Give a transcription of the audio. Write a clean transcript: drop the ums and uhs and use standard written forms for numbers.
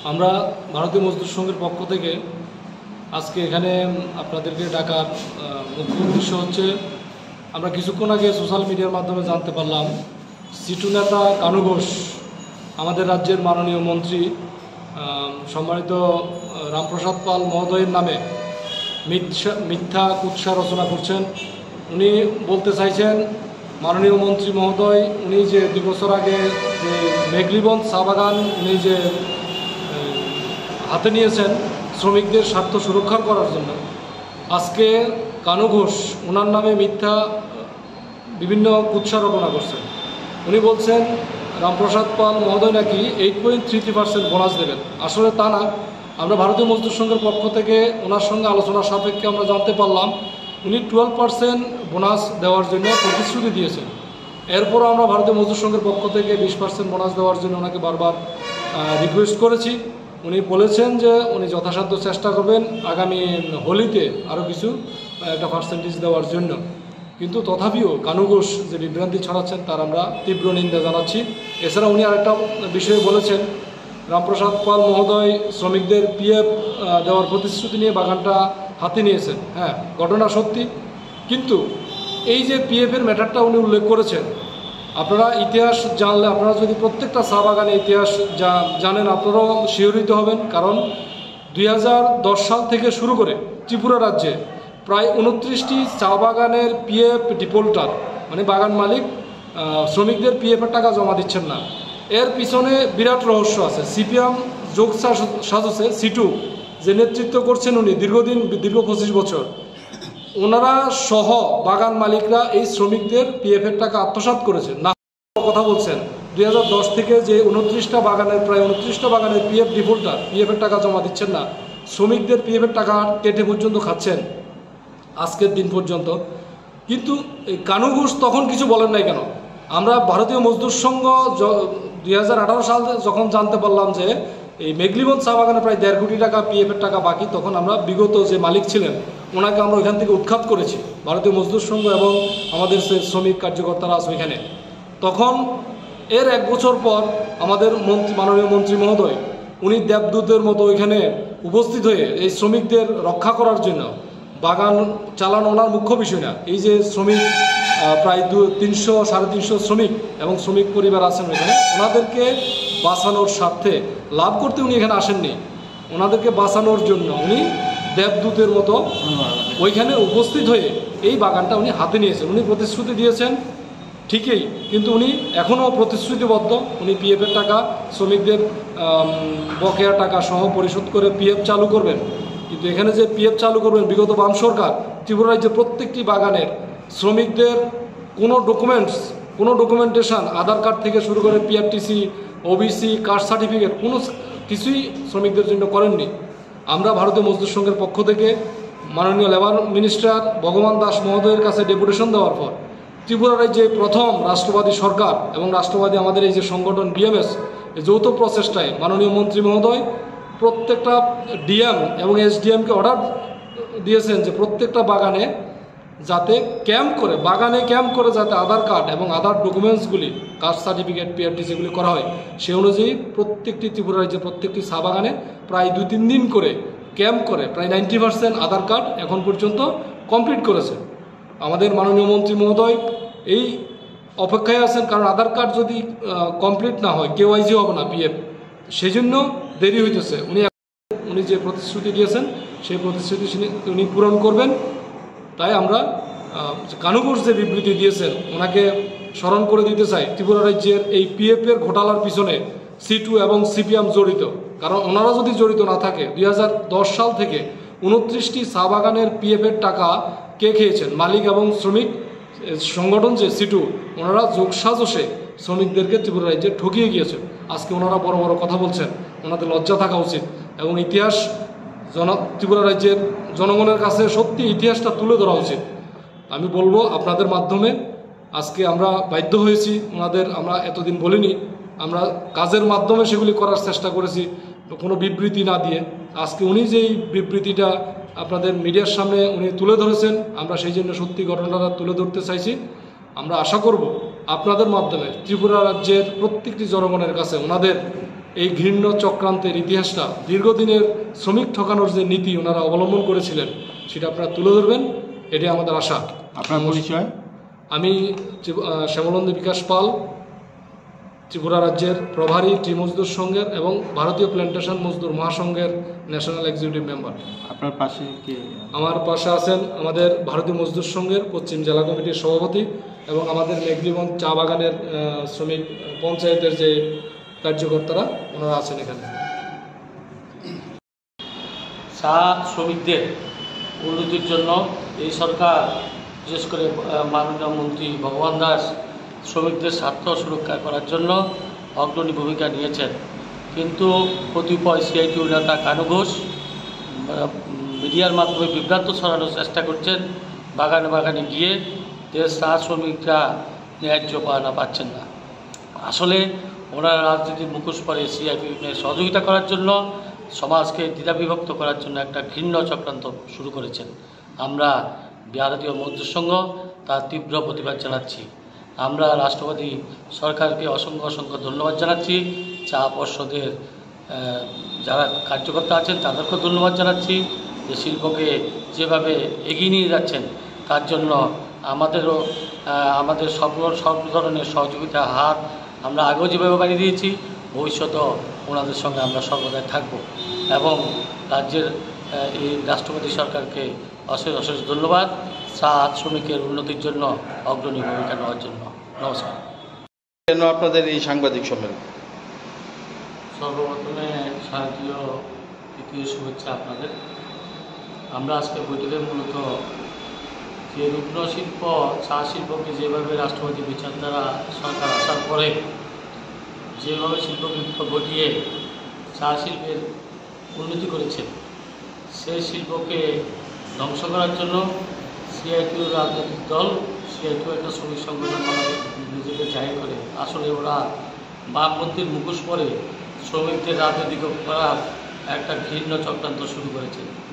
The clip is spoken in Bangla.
আমরা ভারতীয় মজদুর সংঘের পক্ষ থেকে আজকে এখানে আপনাদেরকে ডাকার মুখ্য উদ্দেশ্য হচ্ছে, আমরা কিছুক্ষণ আগে সোশ্যাল মিডিয়ার মাধ্যমে জানতে পারলাম সিটু নেতা কানু ঘোষ আমাদের রাজ্যের মাননীয় মন্ত্রী সম্মানিত রামপ্রসাদ পাল মহোদয়ের নামে মিথ্যা কুৎসা রচনা করছেন। উনি বলতে চাইছেন মাননীয় মন্ত্রী মহোদয় উনি যে 2 বছর আগে যে মেঘলিবন চা বাগান উনি যে হাতে নিয়েছেন শ্রমিকদের স্বার্থ সুরক্ষা করার জন্য, আজকে কানু ঘোষ ওনার নামে মিথ্যা বিভিন্ন কুৎসা রচনা করছেন। উনি বলছেন রামপ্রসাদ পাল মহোদয় নাকি 8.33% বোনাস দেবেন। আসলে তা না। আমরা ভারতীয় মজদুর সংঘের পক্ষ থেকে ওনার সঙ্গে আলোচনা সাপেক্ষে আমরা জানতে পারলাম উনি 12% বোনাস দেওয়ার জন্য প্রতিশ্রুতি দিয়েছেন। এরপরও আমরা ভারতীয় মজদুর সংঘের পক্ষ থেকে 20% বোনাস দেওয়ার জন্য ওনাকে বারবার রিকোয়েস্ট করেছি। উনি বলেছেন যে উনি যথাসাধ্য চেষ্টা করবেন আগামী হোলিতে আরও কিছু একটা পার্সেন্টেজ দেওয়ার জন্য। কিন্তু তথাপিও কানু ঘোষ যে বিভ্রান্তি ছড়াচ্ছেন তার আমরা তীব্র নিন্দা জানাচ্ছি। এছাড়া উনি আরেকটা বিষয়ে বলেছেন রামপ্রসাদ পাল মহোদয় শ্রমিকদের পিএফ দেওয়ার প্রতিশ্রুতি নিয়ে বাগানটা হাতে নিয়েছেন। হ্যাঁ, ঘটনা সত্যি, কিন্তু এই যে পিএফের ম্যাটারটা উনি উল্লেখ করেছেন, আপনারা ইতিহাস জানলে, আপনারা যদি প্রত্যেকটা চা বাগানের ইতিহাস জানেন আপনারাও শিহরিত হবেন। কারণ 2010 সাল থেকে শুরু করে ত্রিপুরা রাজ্যে প্রায় 29টি চা বাগানের পিএফ ডিফল্টার, মানে বাগান মালিক শ্রমিকদের পিএফের টাকা জমা দিচ্ছেন না। এর পিছনে বিরাট রহস্য আছে। সিপিএম যোগ সাজসে সিটু যে নেতৃত্ব করছেন উনি দীর্ঘ 25 বছর, ওনারা সহ বাগান মালিকরা এই শ্রমিকদের পিএফের টাকা আত্মসাৎ করেছেন। না কথা বলছেন 2010 থেকে যে 29টা বাগানের প্রায় 29টা বাগানের পিএফ ডিফল্টার পিএফের টাকা জমা দিচ্ছেন না, শ্রমিকদের পিএফের টাকা কেটে পর্যন্ত খাচ্ছেন আজকের দিন পর্যন্ত। কিন্তু এই কানু ঘোষ তখন কিছু বলেন নাই কেন? আমরা ভারতীয় মজদুর সংঘ 2018 সালে যখন জানতে পারলাম যে এই মেঘলিবন চা বাগানে প্রায় 1.5 কোটি টাকা পিএফের টাকা বাকি, তখন আমরা বিগত যে মালিক ছিলেন ওনাকে আমরা ওইখান থেকে উৎখাত করেছি, ভারতীয় মজদুর সংঘ এবং আমাদের যে শ্রমিক কার্যকর্তারা আছে ওইখানে। তখন এর 1 বছর পর আমাদের মাননীয় মন্ত্রী মহোদয় উনি দেবদূতের মতো ওইখানে উপস্থিত হয়ে এই শ্রমিকদের রক্ষা করার জন্য, বাগান চালানো ওনার মুখ্য বিষয় না, এই যে শ্রমিক প্রায় 300-350 শ্রমিক এবং শ্রমিক পরিবার আছেন ওইখানে, ওনাদেরকে বাঁচানোর স্বার্থে, লাভ করতে উনি এখানে আসেননি, ওনাদেরকে বাঁচানোর জন্য উনি দেবদূতের মতো ওইখানে উপস্থিত হয়ে এই বাগানটা উনি হাতে নিয়েছেন। উনি প্রতিশ্রুতি দিয়েছেন ঠিকই, কিন্তু উনি এখনও প্রতিশ্রুতিবদ্ধ। উনি পিএফের টাকা শ্রমিকদের বকেয়া টাকা সহ পরিশোধ করে পিএফ চালু করবেন। কিন্তু এখানে যে পিএফ চালু করবেন, বিগত বাম সরকার ত্রিপুরা রাজ্যের প্রত্যেকটি বাগানের শ্রমিকদের কোনো ডকুমেন্টেশন, আধার কার্ড থেকে শুরু করে পিআরটিসি, ওবিসি, কাস্ট সার্টিফিকেট, কোনো কিছুই শ্রমিকদের জন্য করেননি। আমরা ভারতীয় মজদুর সংঘের পক্ষ থেকে মাননীয় লেবার মিনিস্টার ভগবান দাস মহোদয়ের কাছে ডেপুটেশন দেওয়ার পর ত্রিপুরা রাজ্যে প্রথম রাষ্ট্রবাদী সরকার এবং রাষ্ট্রবাদী আমাদের এই যে সংগঠন BMS, যৌথ প্রচেষ্টায় মাননীয় মন্ত্রী মহোদয় প্রত্যেকটা ডিএম এবং SDMকে অর্ডার দিয়েছেন যে প্রত্যেকটা বাগানে যাতে বাগানে ক্যাম্প করে যাতে আধার কার্ড এবং আধার ডকুমেন্টসগুলি, কাস্ট সার্টিফিকেট, পিআরটিসিগুলি করা হয়। সে অনুযায়ী প্রত্যেকটি ত্রিপুরা রাজ্যে প্রত্যেকটি চা বাগানে প্রায় 2-3 দিন করে ক্যাম্প করে প্রায় 90% আধার কার্ড এখন পর্যন্ত কমপ্লিট করেছে। আমাদের মাননীয় মন্ত্রী মহোদয় এই অপেক্ষায় আছেন, কারণ আধার কার্ড যদি কমপ্লিট না হয় KYC হবে না পিএফ, সেই জন্য দেরি হইতেছে। উনি যে প্রতিশ্রুতি দিয়েছেন সেই প্রতিশ্রুতি উনি পূরণ করবেন। তাই আমরা কানু ঘোষ যে বিবৃতি দিয়েছেন ওনাকে স্মরণ করে দিতে চাই, ত্রিপুরা রাজ্যের এই পিএফের ঘোটালার পিছনে সিটু এবং সিপিএম জড়িত। কারণ ওনারা যদি জড়িত না থাকে, 2010 সাল থেকে 29টি চা বাগানের পিএফের টাকা কে খেয়েছেন? মালিক এবং শ্রমিক সংগঠন যে সিটু, ওনারা যোগসাজশে শ্রমিকদেরকে ত্রিপুরা রাজ্যে ঠকিয়ে গিয়েছেন। আজকে ওনারা বড় বড় কথা বলছেন, ওনাদের লজ্জা থাকা উচিত এবং ইতিহাস ত্রিপুরা রাজ্যের জনগণের কাছে সত্যি ইতিহাসটা তুলে ধরা উচিত। আমি বলবো আপনাদের মাধ্যমে, আজকে আমরা বাধ্য হয়েছি আমরা এতদিন বলিনি, আমরা কাজের মাধ্যমে সেগুলি করার চেষ্টা করেছি, কোনো বিবৃতি না দিয়ে। আজকে উনি যেই বিবৃতিটা আপনাদের মিডিয়ার সামনে উনি তুলে ধরেছেন, আমরা সেই জন্য সত্যি ঘটনাটা তুলে ধরতে চাইছি। আমরা আশা করব আপনাদের মাধ্যমে ত্রিপুরা রাজ্যের প্রত্যেকটি জনগণের কাছে ওনাদের এই ঘৃণ্য চক্রান্তের ইতিহাসটা, দীর্ঘদিনের শ্রমিক ঠকানোর যে নীতি ওনারা অবলম্বন করেছিলেন সেটা আপনারা তুলে ধরবেন, এটাই আমাদের আশা। আপনার পরিচয়? আমি শ্যামলন্দী বিকাশ পাল, ত্রিপুরা রাজ্যের প্রভারী টি মজদুর সংঘের এবং ভারতীয় প্ল্যান্টেশন মজদুর মহাসংঘের ন্যাশনাল এক্সিকিউটিভ মেম্বার। আপনার পাশে কে? আমার পাশে আছেন আমাদের ভারতীয় মজদুর সংঘের পশ্চিম জেলা কমিটির সভাপতি এবং আমাদের মেঘদিগঞ্জ চা বাগানের শ্রমিক পঞ্চায়েতের যে কার্যকর্তারা ওনারা আছেন এখানে। চা শ্রমিকদের উন্নতির জন্য এই সরকার, বিশেষ করে মাননীয় মন্ত্রী ভগবান দাস, শ্রমিকদের স্বার্থ সুরক্ষা করার জন্য অগ্রণী ভূমিকা নিয়েছেন। কিন্তু কতিপয় সিআইটিউ নেতা কানু ঘোষ মিডিয়ার মাধ্যমে বিভ্রান্ত ছড়ানোর চেষ্টা করছেন। বাগানে বাগানে গিয়ে যে চা শ্রমিকরা ন্যায্য পাওনা পাচ্ছেন না। আসলে ওনারা রাজনীতির মুখোশ পরে সিআইটিউকে সহযোগিতা করার জন্য, সমাজকে দ্বিধাবিভক্ত করার জন্য একটা ঘৃণ্য চক্রান্ত শুরু করেছেন। আমরা ভারতীয় মজদুর সংঘ তার তীব্র প্রতিবাদ জানাচ্ছি। আমরা রাষ্ট্রপতি সরকারকে অসংখ্য ধন্যবাদ জানাচ্ছি। চা পর্ষদের যারা কার্যকর্তা আছেন তাদেরকেও ধন্যবাদ জানাচ্ছি যে শিল্পকে যেভাবে এগিয়ে নিয়ে যাচ্ছেন তার জন্য আমাদের সব ধরনের সহযোগিতার হাত আমরা আগেও যেভাবে বাড়িয়ে দিয়েছি, ভবিষ্যতেও ওনাদের সঙ্গে আমরা সর্বদাই থাকব। এবং রাজ্যের এই রাষ্ট্রপতি সরকারকে অশেষ ধন্যবাদ চা শ্রমিকের উন্নতির জন্য অগ্রণী ভূমিকা নেওয়ার জন্য। নমস্কার। কেন আপনাদের এই সাংবাদিক সম্মেলন? সর্বপ্রথমে শারদীয় তৃতীয় শুভেচ্ছা আপনাদের। আমরা আজকে বৈঠকে মূলত যে রুগ্ন শিল্প, চা শিল্পকে যেভাবে রাষ্ট্রপতি বিচারধারা সরকার আসার পরে যেভাবে শিল্প বিপ্লব ঘটিয়ে চা শিল্পের উন্নতি করেছে, সেই শিল্পকে ধ্বংস করার জন্য সিআইটিউ রাজনৈতিক দল, সিআইটিউ একটা শ্রমিক সংগঠন নিজেকে জাহির করে। আসলে ওরা বামপন্থীর মুখোশ পরে শ্রমিকদের রাজনৈতিক করার একটা ঘৃণ্য চক্রান্ত শুরু করেছে।